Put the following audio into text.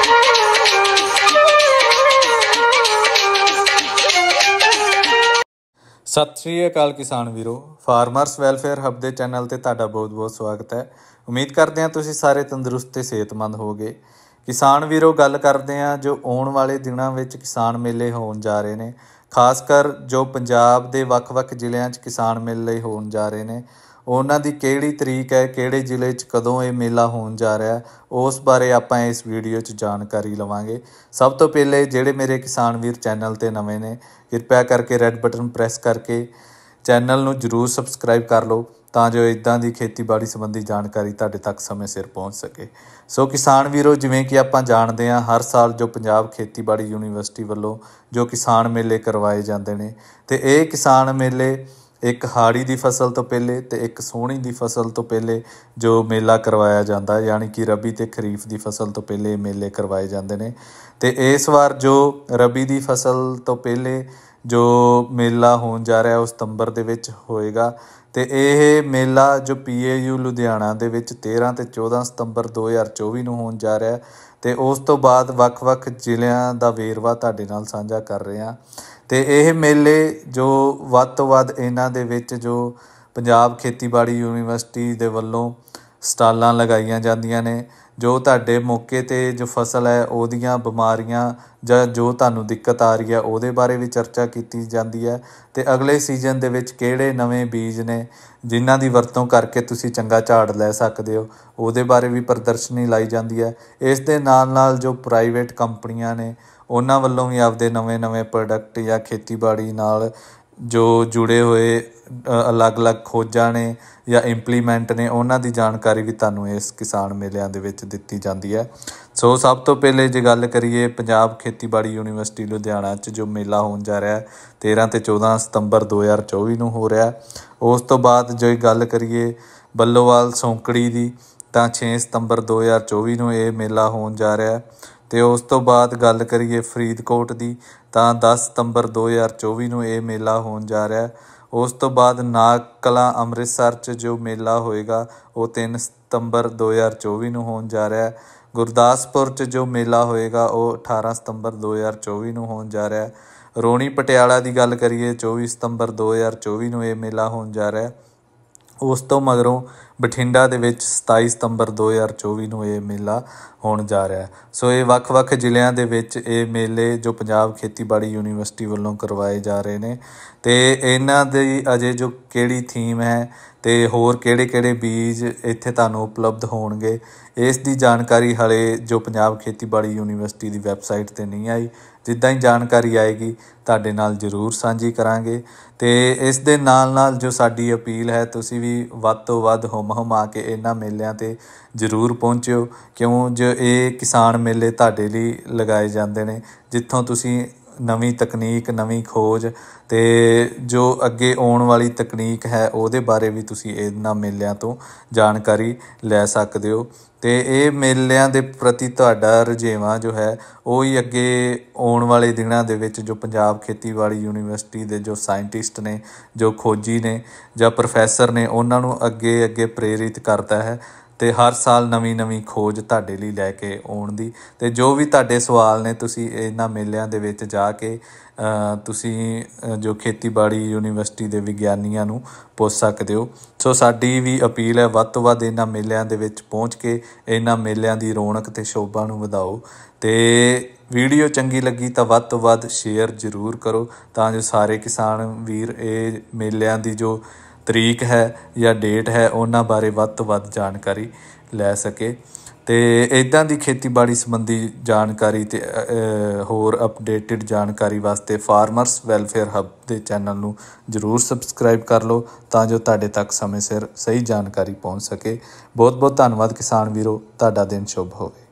सत श्री अकाल किसान वीरो, फार्मर्स वैलफेयर हब के चैनल ते तुहाडा बहुत बहुत स्वागत है। उम्मीद करते हैं तुसीं सारे तंदुरुस्त ते सेहतमंद होवोगे। किसान वीरो, गल करते हैं जो आने वाले दिनों में किसान मेले होण जा रहे हैं। खासकर जो पंजाब के ਵੱਖ-ਵੱਖ ਜ਼ਿਲ੍ਹਿਆਂ 'ਚ किसान मेले होण जा रहे हैं, ਉਹਨਾਂ ਦੀ ਕਿਹੜੀ ਤਰੀਕ ਹੈ, ਕਿਹੜੇ ਜ਼ਿਲ੍ਹੇ 'ਚ ਕਦੋਂ ਇਹ ਮੇਲਾ ਹੋਣ ਜਾ ਰਿਹਾ, ਉਸ ਬਾਰੇ ਆਪਾਂ ਇਸ ਵੀਡੀਓ 'ਚ ਜਾਣਕਾਰੀ ਲਵਾਂਗੇ। ਸਭ ਤੋਂ ਪਹਿਲੇ ਜਿਹੜੇ ਮੇਰੇ ਕਿਸਾਨ ਵੀਰ ਚੈਨਲ 'ਤੇ ਨਵੇਂ ਨੇ, ਕਿਰਪਾ ਕਰਕੇ ਰੈੱਡ ਬਟਨ ਪ੍ਰੈਸ ਕਰਕੇ ਚੈਨਲ ਨੂੰ ਜ਼ਰੂਰ ਸਬਸਕ੍ਰਾਈਬ ਕਰ ਲਓ ਤਾਂ ਜੋ ਇੱਦਾਂ ਦੀ ਖੇਤੀਬਾੜੀ ਸੰਬੰਧੀ ਜਾਣਕਾਰੀ ਤੁਹਾਡੇ ਤੱਕ ਸਮੇਂ ਸਿਰ ਪਹੁੰਚ ਸਕੇ। ਸੋ ਕਿਸਾਨ ਵੀਰੋ, ਜਿਵੇਂ ਕਿ ਆਪਾਂ ਜਾਣਦੇ ਹਾਂ, ਹਰ ਸਾਲ ਜੋ ਪੰਜਾਬ ਖੇਤੀਬਾੜੀ ਯੂਨੀਵਰਸਿਟੀ ਵੱਲੋਂ ਜੋ ਕਿਸਾਨ ਮੇਲੇ ਕਰਵਾਏ ਜਾਂਦੇ ਨੇ, ਅਤੇ ਇਹ ਕਿਸਾਨ ਮੇਲੇ एक हाड़ी की फसल तो पहले तो एक सोहनी की फसल तो पहले जो मेला करवाया जाता है, यानी कि रबी तो खरीफ की फसल तो पहले मेले करवाए जाते हैं। तो इस बार जो रबी की फसल तो पहले जो मेला होने जा रहा है वो सितंबर के विच होएगा। तो यह मेला जो PAU लुधियाना दे विच 13 ते 14 सितंबर 2024 ਨੂੰ होने जा रहा है। तो उस तो बाद ਵੱਖ-ਵੱਖ ਜ਼ਿਲ੍ਹਿਆਂ ਦਾ ਵੇਰਵਾ ਤੁਹਾਡੇ ਨਾਲ ਸਾਂਝਾ ਕਰ ਰਹੇ ਹਾਂ। ਅਤੇ ਇਹ ਮੇਲੇ ਜੋ ਵੱਧ ਤੋਂ ਵੱਧ ਇਹਨਾਂ ਦੇ ਵਿੱਚ ਜੋ ਪੰਜਾਬ ਖੇਤੀਬਾੜੀ ਯੂਨੀਵਰਸਿਟੀ ਦੇ ਵੱਲੋਂ ਸਟਾਲਾਂ ਲਗਾਈਆਂ ਜਾਂਦੀਆਂ ਨੇ, ਜੋ ਤੁਹਾਡੇ ਮੌਕੇ 'ਤੇ ਜੋ ਫਸਲ ਹੈ ਉਹਦੀਆਂ ਬਿਮਾਰੀਆਂ ਜਾਂ ਜੋ ਤੁਹਾਨੂੰ ਦਿੱਕਤ ਆ ਰਹੀ ਹੈ ਉਹਦੇ ਬਾਰੇ ਵੀ ਚਰਚਾ ਕੀਤੀ ਜਾਂਦੀ ਹੈ। ਅਤੇ ਅਗਲੇ ਸੀਜ਼ਨ ਦੇ ਵਿੱਚ ਕਿਹੜੇ ਨਵੇਂ ਬੀਜ ਨੇ ਜਿਨ੍ਹਾਂ ਦੀ ਵਰਤੋਂ ਕਰਕੇ ਤੁਸੀਂ ਚੰਗਾ ਝਾੜ ਲੈ ਸਕਦੇ ਹੋ, ਉਹਦੇ ਬਾਰੇ ਵੀ ਪ੍ਰਦਰਸ਼ਨੀ ਲਾਈ ਜਾਂਦੀ ਹੈ। ਇਸ ਦੇ ਨਾਲ ਨਾਲ ਜੋ ਪ੍ਰਾਈਵੇਟ ਕੰਪਨੀਆਂ ਨੇ ਉਹਨਾਂ ਵੱਲੋਂ ਵੀ ਆਪਦੇ ਨਵੇਂ ਪ੍ਰੋਡਕਟ ਜਾਂ ਖੇਤੀਬਾੜੀ ਨਾਲ ਜੋ ਜੁੜੇ ਹੋਏ ਅਲੱਗ-ਅਲੱਗ ਖੋਜਾਂ ਨੇ ਜਾਂ ਇੰਪਲੀਮੈਂਟ ਨੇ, ਉਹਨਾਂ ਦੀ ਜਾਣਕਾਰੀ ਵੀ ਤੁਹਾਨੂੰ ਇਸ ਕਿਸਾਨ ਮੇਲਿਆਂ ਦੇ ਵਿੱਚ ਦਿੱਤੀ ਜਾਂਦੀ ਹੈ। ਸੋ ਸਭ ਤੋਂ ਪਹਿਲੇ ਜੇ ਗੱਲ ਕਰੀਏ ਪੰਜਾਬ ਖੇਤੀਬਾੜੀ ਯੂਨੀਵਰਸਿਟੀ ਲੁਧਿਆਣਾ 'ਚ ਜੋ ਮੇਲਾ ਹੋਣ ਜਾ ਰਿਹਾ 13 ਤੇ 14 ਸਤੰਬਰ 2024 ਨੂੰ ਹੋ ਰਿਹਾ। ਉਸ ਤੋਂ ਬਾਅਦ ਜੇ ਗੱਲ ਕਰੀਏ ਬੱਲੋਵਾਲ ਸੌਂਕੜੀ ਦੀ ਤਾਂ 6 ਸਤੰਬਰ 2024 ਨੂੰ ਇਹ ਮੇਲਾ ਹੋਣ ਜਾ ਰਿਹਾ। ਅਤੇ ਉਸ ਤੋਂ ਬਾਅਦ ਗੱਲ ਕਰੀਏ ਫਰੀਦਕੋਟ ਦੀ ਤਾਂ 10 ਸਤੰਬਰ 2024 ਨੂੰ ਇਹ ਮੇਲਾ ਹੋਣ ਜਾ ਰਿਹਾ। ਉਸ ਤੋਂ ਬਾਅਦ ਨਾਗ ਕਲਾਂ ਅੰਮ੍ਰਿਤਸਰ 'ਚ ਜੋ ਮੇਲਾ ਹੋਏਗਾ ਉਹ 3 ਸਤੰਬਰ 2024 ਨੂੰ ਹੋਣ ਜਾ ਰਿਹਾ। ਗੁਰਦਾਸਪੁਰ 'ਚ ਜੋ ਮੇਲਾ ਹੋਏਗਾ ਉਹ 18 ਸਤੰਬਰ 2024 ਨੂੰ ਹੋਣ ਜਾ ਰਿਹਾ। ਰੋਣੀ ਪਟਿਆਲਾ ਦੀ ਗੱਲ ਕਰੀਏ 24 ਸਤੰਬਰ 2024 ਨੂੰ ਇਹ ਮੇਲਾ ਹੋਣ ਜਾ ਰਿਹਾ। ਉਸ ਤੋਂ ਮਗਰੋਂ ਬਠਿੰਡਾ ਦੇ ਵਿੱਚ 27 ਸਤੰਬਰ 2024 ਨੂੰ ਇਹ ਮੇਲਾ ਹੋਣ ਜਾ ਰਿਹਾ। ਸੋ ਇਹ ਵੱਖ-ਵੱਖ ਜ਼ਿਲ੍ਹਿਆਂ ਦੇ ਵਿੱਚ ਇਹ ਮੇਲੇ ਜੋ ਪੰਜਾਬ ਖੇਤੀਬਾੜੀ ਯੂਨੀਵਰਸਿਟੀ ਵੱਲੋਂ ਕਰਵਾਏ ਜਾ ਰਹੇ ਨੇ। ਅਤੇ ਇਹਨਾਂ ਦੀ ਅਜੇ ਜੋ ਕਿਹੜੀ ਥੀਮ ਹੈ ਅਤੇ ਹੋਰ ਕਿਹੜੇ ਬੀਜ ਇੱਥੇ ਤੁਹਾਨੂੰ ਉਪਲਬਧ ਹੋਣਗੇ, ਇਸ ਦੀ ਜਾਣਕਾਰੀ ਹਾਲੇ ਜੋ ਪੰਜਾਬ ਖੇਤੀਬਾੜੀ ਯੂਨੀਵਰਸਿਟੀ ਦੀ ਵੈਬਸਾਈਟ 'ਤੇ ਨਹੀਂ ਆਈ। ਜਿੱਦਾਂ ਹੀ ਜਾਣਕਾਰੀ ਆਏਗੀ ਤੁਹਾਡੇ ਨਾਲ ਜ਼ਰੂਰ ਸਾਂਝੀ ਕਰਾਂਗੇ। ਅਤੇ ਇਸ ਦੇ ਨਾਲ ਨਾਲ ਜੋ ਸਾਡੀ ਅਪੀਲ ਹੈ, ਤੁਸੀਂ ਵੀ ਵੱਧ ਤੋਂ ਵੱਧ ਹੁਮ-ਹੁਮਾ ਕੇ ਇਹਨਾਂ ਮੇਲਿਆਂ 'ਤੇ ਜ਼ਰੂਰ ਪਹੁੰਚਿਓ, ਕਿਉਂ ਜੋ ਇਹ ਕਿਸਾਨ ਮੇਲੇ ਤੁਹਾਡੇ ਲਈ ਲਗਾਏ ਜਾਂਦੇ ਨੇ, ਜਿੱਥੋਂ ਤੁਸੀਂ ਨਵੀਂ ਤਕਨੀਕ, ਨਵੀਂ ਖੋਜ ਅਤੇ ਜੋ ਅੱਗੇ ਆਉਣ ਵਾਲੀ ਤਕਨੀਕ ਹੈ ਉਹਦੇ ਬਾਰੇ ਵੀ ਤੁਸੀਂ ਇਹਨਾਂ ਮੇਲਿਆਂ ਤੋਂ ਜਾਣਕਾਰੀ ਲੈ ਸਕਦੇ ਹੋ। ਅਤੇ ਇਹ ਮੇਲਿਆਂ ਦੇ ਪ੍ਰਤੀ ਤੁਹਾਡਾ ਰੁਝੇਵਾਂ ਜੋ ਹੈ ਉਹ ਹੀ ਅੱਗੇ ਆਉਣ ਵਾਲੇ ਦਿਨਾਂ ਦੇ ਵਿੱਚ ਜੋ ਪੰਜਾਬ ਖੇਤੀਬਾੜੀ ਯੂਨੀਵਰਸਿਟੀ ਦੇ ਜੋ ਸਾਇੰਟਿਸਟ ਨੇ, ਜੋ ਖੋਜੀ ਨੇ ਜਾਂ ਪ੍ਰੋਫੈਸਰ ਨੇ, ਉਹਨਾਂ ਨੂੰ ਅੱਗੇ ਪ੍ਰੇਰਿਤ ਕਰਦਾ ਹੈ ਅਤੇ ਹਰ ਸਾਲ ਨਵੀਂ ਖੋਜ ਤੁਹਾਡੇ ਲਈ ਲੈ ਕੇ ਆਉਣ ਦੀ। ਅਤੇ ਜੋ ਵੀ ਤੁਹਾਡੇ ਸਵਾਲ ਨੇ ਤੁਸੀਂ ਇਹਨਾਂ ਮੇਲਿਆਂ ਦੇ ਵਿੱਚ ਜਾ ਕੇ ਤੁਸੀਂ ਜੋ ਖੇਤੀਬਾੜੀ ਯੂਨੀਵਰਸਿਟੀ ਦੇ ਵਿਗਿਆਨੀਆਂ ਨੂੰ ਪੁੱਛ ਸਕਦੇ ਹੋ। ਸੋ ਸਾਡੀ ਵੀ ਅਪੀਲ ਹੈ, ਵੱਧ ਤੋਂ ਵੱਧ ਇਹਨਾਂ ਮੇਲਿਆਂ ਦੇ ਵਿੱਚ ਪਹੁੰਚ ਕੇ ਇਹਨਾਂ ਮੇਲਿਆਂ ਦੀ ਰੌਣਕ ਅਤੇ ਸ਼ੋਭਾ ਨੂੰ ਵਧਾਓ। ਅਤੇ ਵੀਡੀਓ ਚੰਗੀ ਲੱਗੀ ਤਾਂ ਵੱਧ ਤੋਂ ਵੱਧ ਸ਼ੇਅਰ ਜ਼ਰੂਰ ਕਰੋ ਤਾਂ ਜੋ ਸਾਰੇ ਕਿਸਾਨ ਵੀਰ ਇਹ ਮੇਲਿਆਂ ਦੀ ਜੋ ਤਰੀਕ ਹੈ ਜਾਂ ਡੇਟ ਹੈ ਉਹਨਾਂ ਬਾਰੇ ਵੱਧ ਤੋਂ ਵੱਧ ਜਾਣਕਾਰੀ ਲੈ ਸਕੇ। ਅਤੇ ਇੱਦਾਂ ਦੀ ਖੇਤੀਬਾੜੀ ਸੰਬੰਧੀ ਜਾਣਕਾਰੀ ਅਤੇ ਹੋਰ ਅਪਡੇਟਿਡ ਜਾਣਕਾਰੀ ਵਾਸਤੇ ਫਾਰਮਰਸ ਵੈਲਫੇਅਰ ਹਬ ਦੇ ਚੈਨਲ ਨੂੰ ਜ਼ਰੂਰ ਸਬਸਕ੍ਰਾਈਬ ਕਰ ਲਓ ਤਾਂ ਜੋ ਤੁਹਾਡੇ ਤੱਕ ਸਮੇਂ ਸਿਰ ਸਹੀ ਜਾਣਕਾਰੀ ਪਹੁੰਚ ਸਕੇ। ਬਹੁਤ ਬਹੁਤ ਧੰਨਵਾਦ ਕਿਸਾਨ ਵੀਰੋ, ਤੁਹਾਡਾ ਦਿਨ ਸ਼ੁਭ ਹੋਵੇ।